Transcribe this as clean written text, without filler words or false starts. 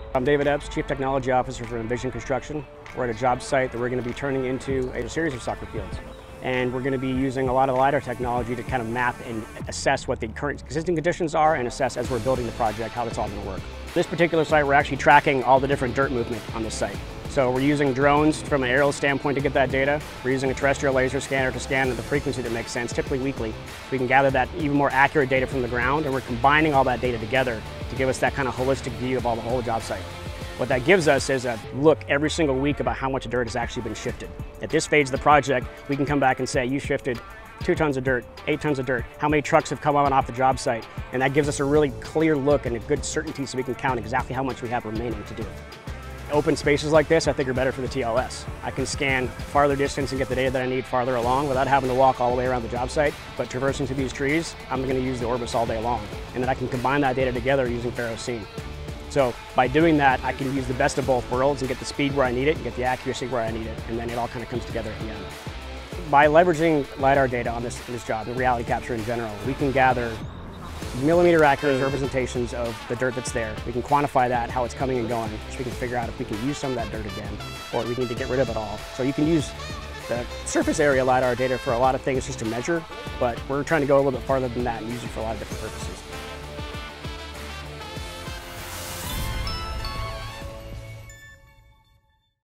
I'm David Epps, Chief Technology Officer for Envision Construction. We're at a job site that we're going to be turning into a series of soccer fields. And we're going to be using a lot of LiDAR technology to kind of map and assess what the current existing conditions are and assess as we're building the project how that's all going to work. This particular site, we're actually tracking all the different dirt movement on this site. So we're using drones from an aerial standpoint to get that data. We're using a terrestrial laser scanner to scan at the frequency that makes sense, typically weekly. We can gather that even more accurate data from the ground, and we're combining all that data together to give us that kind of holistic view of the whole job site. What that gives us is a look every single week about how much dirt has actually been shifted. At this stage of the project, we can come back and say, you shifted 2 tons of dirt, 8 tons of dirt, how many trucks have come on and off the job site, and that gives us a really clear look and a good certainty so we can count exactly how much we have remaining to do. Open spaces like this, I think, are better for the TLS. I can scan farther distance and get the data that I need farther along without having to walk all the way around the job site, but traversing through these trees, I'm going to use the Orbis all day long, and then I can combine that data together using FARO scene. So by doing that, I can use the best of both worlds and get the speed where I need it and get the accuracy where I need it, and then it all kind of comes together at the end. By leveraging LiDAR data on this job, the reality capture in general, we can gather millimeter accurate representations of the dirt that's there. We can quantify that, how it's coming and going, so we can figure out if we can use some of that dirt again, or we need to get rid of it all. So you can use the surface area LiDAR data for a lot of things just to measure, but we're trying to go a little bit farther than that and use it for a lot of different purposes.